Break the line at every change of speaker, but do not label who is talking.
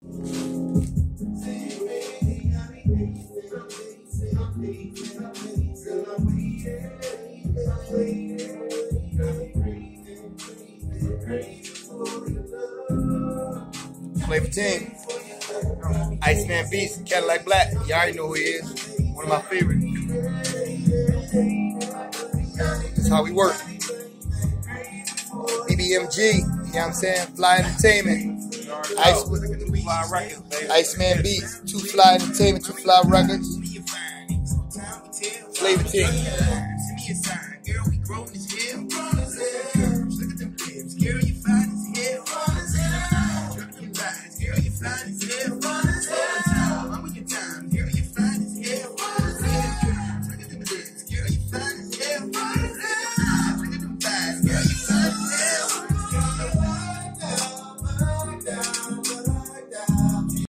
Flavor Team, Icemanbeats, Cadillac Black. You already know who he is. One of my favorites. That's how we work. BBMG, you know what I'm saying? Fly Entertainment. Icemanbeats, 2 Fly Entertainment, 2 Fly Records. Flavor Team. Girl, you fine as hell.